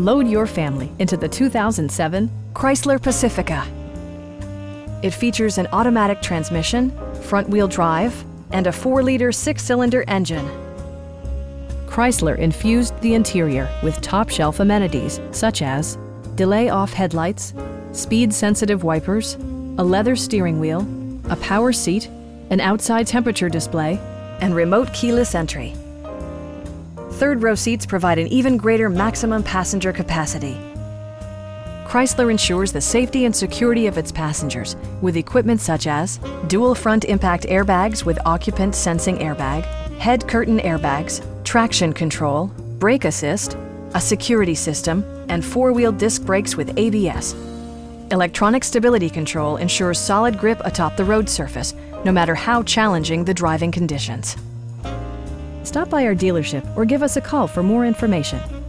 Load your family into the 2007 Chrysler Pacifica. It features an automatic transmission, front-wheel drive, and a 4-liter 6-cylinder engine. Chrysler infused the interior with top-shelf amenities such as delay-off headlights, speed-sensitive wipers, a leather steering wheel, a power seat, an outside temperature display, and remote keyless entry. Third-row seats provide an even greater maximum passenger capacity. Chrysler ensures the safety and security of its passengers with equipment such as dual front impact airbags with occupant sensing airbag, head curtain airbags, traction control, brake assist, a security system, and 4-wheel disc brakes with ABS. Electronic stability control ensures solid grip atop the road surface, no matter how challenging the driving conditions. Stop by our dealership or give us a call for more information.